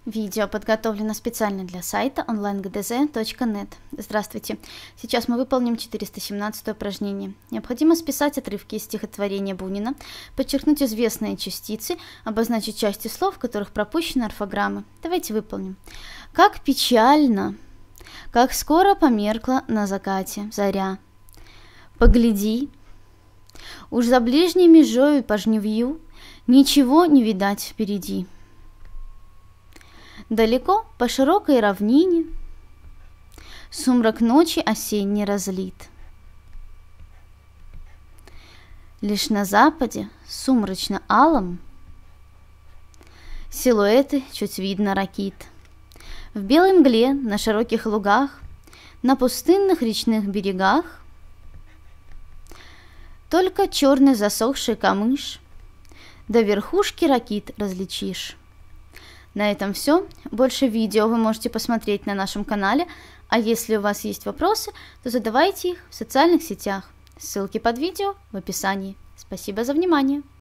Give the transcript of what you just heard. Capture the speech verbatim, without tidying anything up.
Видео подготовлено специально для сайта онлайн гэ дэ зэ точка нет. Здравствуйте! Сейчас мы выполним четыреста семнадцатое упражнение. Необходимо списать отрывки из стихотворения Бунина, подчеркнуть известные частицы, обозначить части слов, в которых пропущены орфограммы. Давайте выполним. Как печально, как скоро померкла на закате заря. Погляди, уж за ближней межою по жнивью ничего не видать впереди. Далеко по широкой равнине сумрак ночи осенний разлит. Лишь на западе, сумрачно-алом, силуэты чуть видно ракит. В белой мгле на широких лугах, на пустынных речных берегах только черный засохший камыш до верхушки ракит различишь. На этом все. Больше видео вы можете посмотреть на нашем канале, а если у вас есть вопросы, то задавайте их в социальных сетях. Ссылки под видео в описании. Спасибо за внимание!